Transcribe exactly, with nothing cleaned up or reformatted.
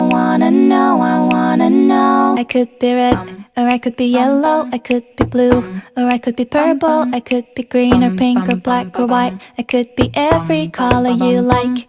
wanna know, I wanna know. I could be red, or I could be yellow, I could be blue, or I could be purple, I could be green or pink or black or white. I could be every color you like.